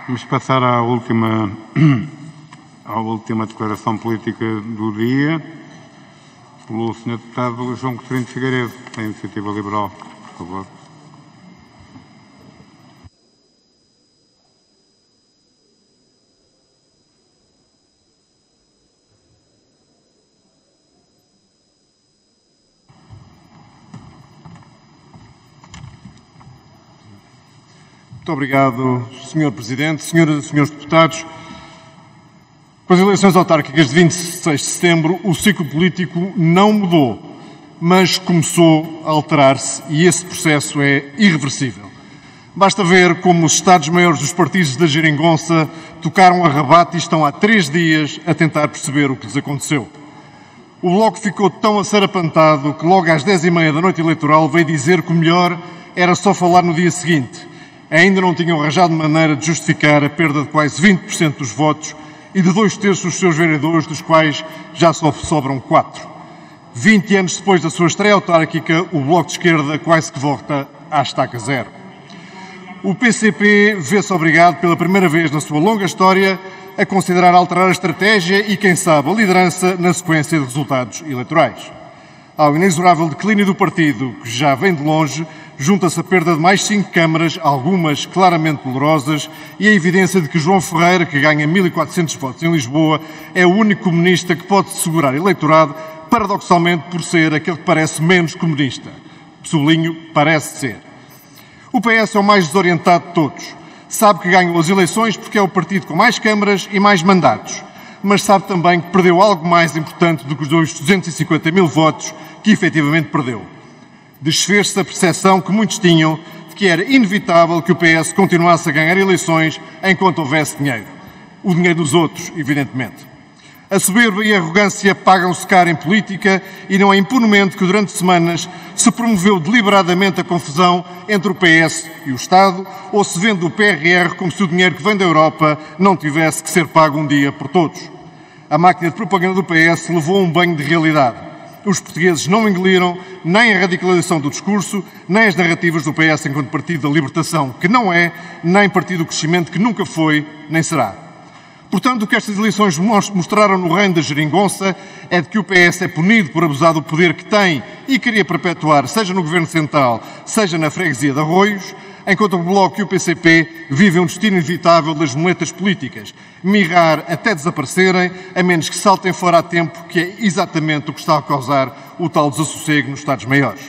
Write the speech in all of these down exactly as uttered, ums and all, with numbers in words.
Vamos passar à última, à última declaração política do dia, pelo senhor Deputado João Coutinho Figueiredo, da Iniciativa Liberal, por favor. Muito obrigado, senhor Presidente. Senhoras e senhores deputados, com as eleições autárquicas de vinte e seis de setembro, o ciclo político não mudou, mas começou a alterar-se e esse processo é irreversível. Basta ver como os Estados-Maiores dos partidos da Geringonça tocaram a rabate e estão há três dias a tentar perceber o que lhes aconteceu. O Bloco ficou tão acerapantado que logo às dez e meia da noite eleitoral veio dizer que o melhor era só falar no dia seguinte. Ainda não tinham arranjado maneira de justificar a perda de quase vinte por cento dos votos e de dois terços dos seus vereadores, dos quais já só sobram quatro. vinte anos depois da sua estreia autárquica, o Bloco de Esquerda quase que volta à estaca zero. O P C P vê-se obrigado, pela primeira vez na sua longa história, a considerar alterar a estratégia e, quem sabe, a liderança na sequência de resultados eleitorais. Ao inexorável declínio do partido, que já vem de longe, junta-se a perda de mais cinco câmaras, algumas claramente dolorosas, e a evidência de que João Ferreira, que ganha mil e quatrocentos votos em Lisboa, é o único comunista que pode segurar eleitorado, paradoxalmente por ser aquele que parece menos comunista. Sublinho, parece ser. O P S é o mais desorientado de todos. Sabe que ganhou as eleições porque é o partido com mais câmaras e mais mandatos, mas sabe também que perdeu algo mais importante do que os duzentos e cinquenta mil votos que efetivamente perdeu. Desfez-se a percepção que muitos tinham de que era inevitável que o P S continuasse a ganhar eleições enquanto houvesse dinheiro. O dinheiro dos outros, evidentemente. A soberba e a arrogância pagam-se caro em política e não é impunemente que durante semanas se promoveu deliberadamente a confusão entre o P S e o Estado, ou se vende o P R R como se o dinheiro que vem da Europa não tivesse que ser pago um dia por todos. A máquina de propaganda do P S levou um banho de realidade. Os portugueses não engoliram nem a radicalização do discurso, nem as narrativas do P S enquanto partido da libertação, que não é, nem partido do crescimento, que nunca foi, nem será. Portanto, o que estas eleições mostraram no reino da Geringonça é de que o P S é punido por abusar do poder que tem e queria perpetuar, seja no Governo Central, seja na freguesia de Arroios, enquanto o Bloco e o P C P vivem um destino inevitável das muletas políticas, mirrar até desaparecerem, a menos que saltem fora a tempo, que é exatamente o que está a causar o tal desassossego nos Estados-Maiores.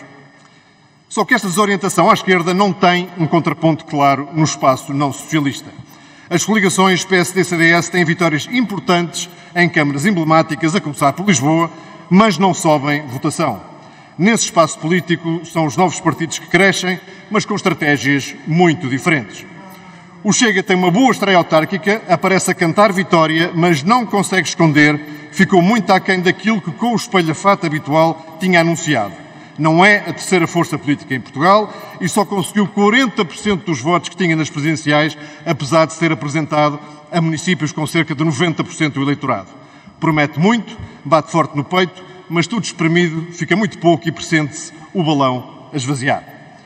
Só que esta desorientação à esquerda não tem um contraponto claro no espaço não socialista. As coligações P S D C D S têm vitórias importantes em câmaras emblemáticas, a começar por Lisboa, mas não sobem votação. Nesse espaço político são os novos partidos que crescem, mas com estratégias muito diferentes. O Chega tem uma boa estreia autárquica, aparece a cantar vitória, mas não consegue esconder, ficou muito aquém daquilo que com o espelhafato habitual tinha anunciado. Não é a terceira força política em Portugal e só conseguiu quarenta por cento dos votos que tinha nas presidenciais, apesar de ser apresentado a municípios com cerca de noventa por cento do eleitorado. Promete muito, bate forte no peito, mas tudo espremido, fica muito pouco e pressente-se o balão a esvaziar.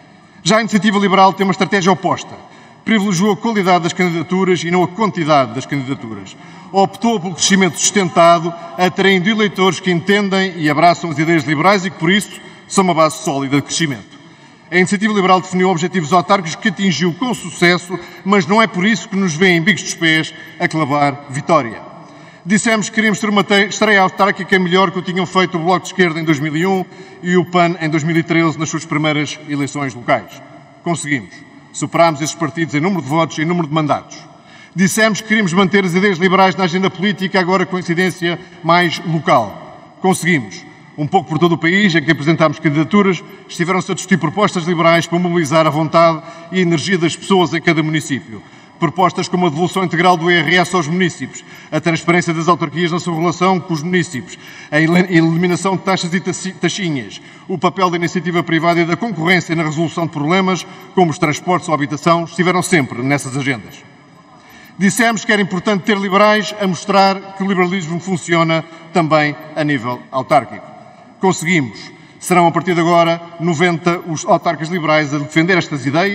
Já a Iniciativa Liberal tem uma estratégia oposta. Privilegiou a qualidade das candidaturas e não a quantidade das candidaturas. Optou pelo crescimento sustentado, atraindo eleitores que entendem e abraçam as ideias liberais e que, por isso, são uma base sólida de crescimento. A Iniciativa Liberal definiu objetivos autárquicos que atingiu com sucesso, mas não é por isso que nos vê em bicos dos pés a clavar vitória. Dissemos que queríamos ter uma estreia autárquica melhor que o tinham feito o Bloco de Esquerda em dois mil e um e o P A N em dois mil e treze nas suas primeiras eleições locais. Conseguimos. Superámos esses partidos em número de votos e em número de mandatos. Dissemos que queríamos manter as ideias liberais na agenda política, agora com incidência mais local. Conseguimos. Um pouco por todo o país, em que apresentámos candidaturas, estiveram-se a discutir propostas liberais para mobilizar a vontade e a energia das pessoas em cada município. Propostas como a devolução integral do I R S aos municípios, a transparência das autarquias na sua relação com os municípios, a eliminação de taxas e taxinhas, o papel da iniciativa privada e da concorrência na resolução de problemas, como os transportes ou a habitação, estiveram sempre nessas agendas. Dissemos que era importante ter liberais a mostrar que o liberalismo funciona também a nível autárquico. Conseguimos. Serão, a partir de agora, noventa os autarcas liberais a defender estas ideias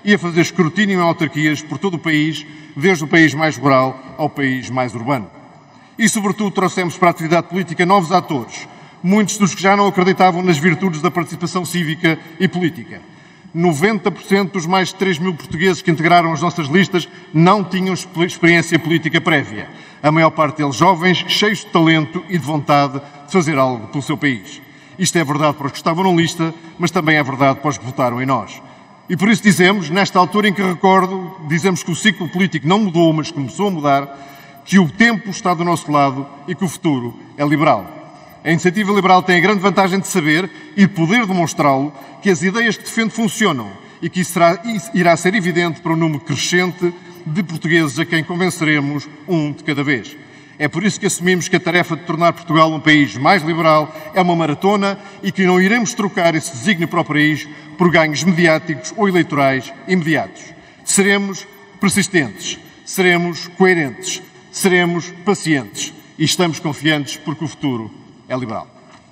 e a fazer escrutínio em autarquias por todo o país, desde o país mais rural ao país mais urbano. E, sobretudo, trouxemos para a atividade política novos atores, muitos dos que já não acreditavam nas virtudes da participação cívica e política. noventa por cento dos mais de três mil portugueses que integraram as nossas listas não tinham experiência política prévia. A maior parte deles jovens, cheios de talento e de vontade de fazer algo pelo seu país. Isto é verdade para os que estavam na lista, mas também é verdade para os que votaram em nós. E por isso dizemos, nesta altura em que recordo, dizemos que o ciclo político não mudou, mas começou a mudar, que o tempo está do nosso lado e que o futuro é liberal. A Iniciativa Liberal tem a grande vantagem de saber e de poder demonstrá-lo que as ideias que defende funcionam e que isso, será, isso irá ser evidente para um número crescente de portugueses a quem convenceremos um de cada vez. É por isso que assumimos que a tarefa de tornar Portugal um país mais liberal é uma maratona e que não iremos trocar esse desígnio para o país por ganhos mediáticos ou eleitorais imediatos. Seremos persistentes, seremos coerentes, seremos pacientes e estamos confiantes porque o futuro é liberal.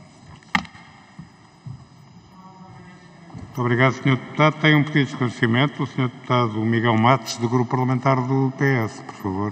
Muito obrigado, senhor Deputado. Tem um pedido de esclarecimento. O senhor Deputado Miguel Matos, do Grupo Parlamentar do P S, por favor.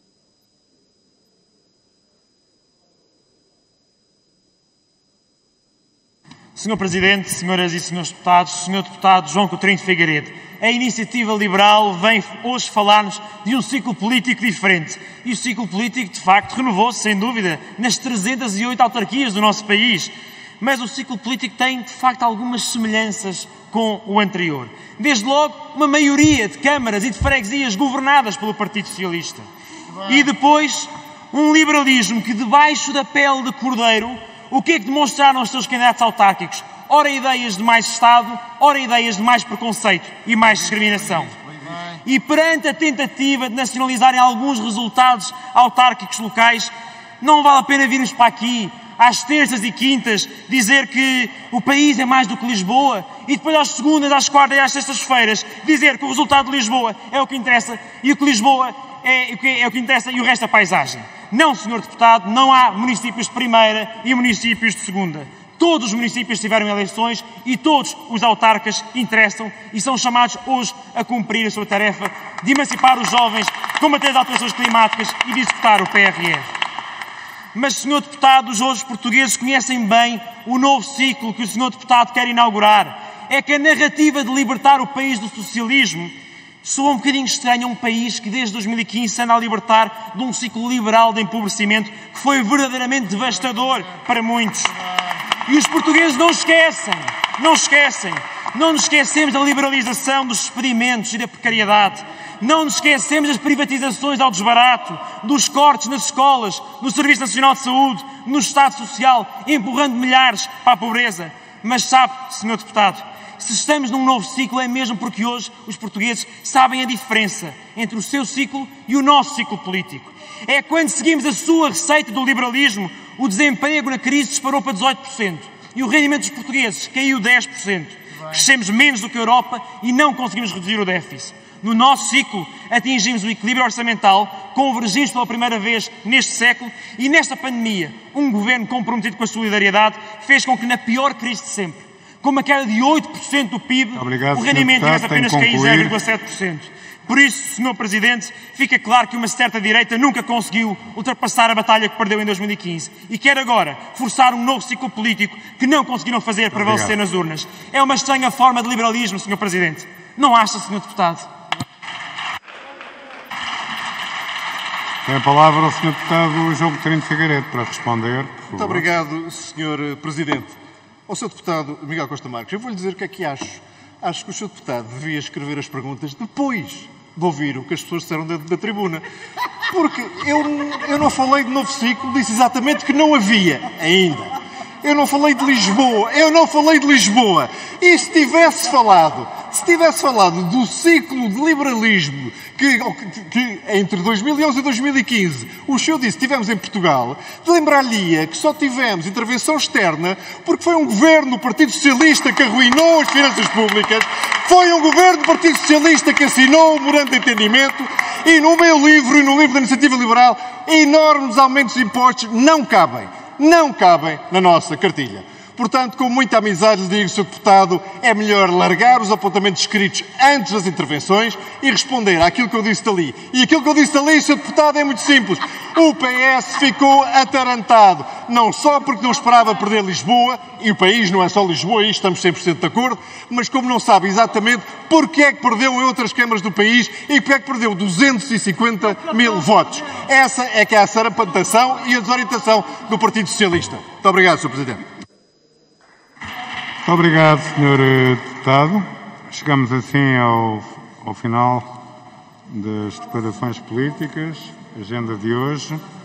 senhor Presidente, senhoras e senhores deputados, senhor Deputado João Coutinho de Figueiredo, a Iniciativa Liberal vem hoje falar-nos de um ciclo político diferente. E o ciclo político, de facto, renovou-se, sem dúvida, nas trezentas e oito autarquias do nosso país. Mas o ciclo político tem, de facto, algumas semelhanças com o anterior. Desde logo, uma maioria de câmaras e de freguesias governadas pelo Partido Socialista. E depois, um liberalismo que, debaixo da pele de cordeiro, o que é que demonstraram os seus candidatos autárquicos? Ora ideias de mais Estado, ora ideias de mais preconceito e mais discriminação. E perante a tentativa de nacionalizarem alguns resultados autárquicos locais, não vale a pena virmos para aqui, às terças e quintas, dizer que o país é mais do que Lisboa e depois às segundas, às quartas e às sextas-feiras dizer que o resultado de Lisboa é o que interessa e o que Lisboa é o que, é o que interessa e o resto é paisagem. Não, senhor Deputado, não há municípios de primeira e municípios de segunda. Todos os municípios tiveram eleições e todos os autarcas interessam e são chamados hoje a cumprir a sua tarefa de emancipar os jovens, combater as alterações climáticas e de executar o P R R. Mas, senhor Deputado, os outros portugueses conhecem bem o novo ciclo que o senhor Deputado quer inaugurar. É que a narrativa de libertar o país do socialismo soa um bocadinho estranho a um país que desde dois mil e quinze se anda a libertar de um ciclo liberal de empobrecimento que foi verdadeiramente devastador para muitos. E os portugueses não esquecem, não esquecem, não nos esquecemos da liberalização dos experimentos e da precariedade. Não nos esquecemos das privatizações ao desbarato, dos cortes nas escolas, no Serviço Nacional de Saúde, no Estado Social, empurrando milhares para a pobreza. Mas sabe, senhor Deputado, se estamos num novo ciclo é mesmo porque hoje os portugueses sabem a diferença entre o seu ciclo e o nosso ciclo político. É quando seguimos a sua receita do liberalismo, o desemprego na crise disparou para dezoito por cento e o rendimento dos portugueses caiu dez por cento. Crescemos menos do que a Europa e não conseguimos reduzir o déficit. No nosso ciclo, atingimos o equilíbrio orçamental, convergimos pela primeira vez neste século e nesta pandemia, um governo comprometido com a solidariedade fez com que na pior crise de sempre, com uma queda de oito por cento do P I B, Obrigado, o rendimento tivesse apenas caído zero vírgula sete por cento. Por isso, senhor Presidente, fica claro que uma certa direita nunca conseguiu ultrapassar a batalha que perdeu em dois mil e quinze e quer agora forçar um novo ciclo político que não conseguiram fazer prevalecer nas urnas. É uma estranha forma de liberalismo, senhor Presidente. Não acha, senhor Deputado? Tem a palavra o senhor Deputado João Coutinho de Figueiredo para responder, por favor. Muito obrigado, senhor Presidente. Ao senhor Deputado Miguel Costa Marques, eu vou-lhe dizer o que é que acho. Acho que o senhor Deputado devia escrever as perguntas depois de ouvir o que as pessoas disseram da, da tribuna. Porque eu, eu não falei de novo ciclo, disse exatamente que não havia ainda. Eu não falei de Lisboa, eu não falei de Lisboa. E se tivesse falado, se tivesse falado do ciclo de liberalismo que, que, que entre dois mil e onze e dois mil e quinze o senhor disse que tivemos em Portugal, lembrar-lhe-ia que só tivemos intervenção externa porque foi um governo do Partido Socialista que arruinou as finanças públicas, foi um governo do Partido Socialista que assinou o memorando de entendimento e no meu livro e no livro da Iniciativa Liberal, enormes aumentos de impostos não cabem. Não cabem na nossa cartilha. Portanto, com muita amizade lhe digo, senhor Deputado, é melhor largar os apontamentos escritos antes das intervenções e responder àquilo que eu disse dali. E aquilo que eu disse dali, senhor Deputado, é muito simples. O P S ficou atarantado, não só porque não esperava perder Lisboa, e o país não é só Lisboa, e estamos cem por cento de acordo, mas como não sabe exatamente porque é que perdeu em outras câmaras do país e porque é que perdeu duzentos e cinquenta mil votos. Essa é que é a sarapantação e a desorientação do Partido Socialista. Muito obrigado, senhor Presidente. Muito obrigado, senhor Deputado. Chegamos assim ao, ao final das declarações políticas, agenda de hoje.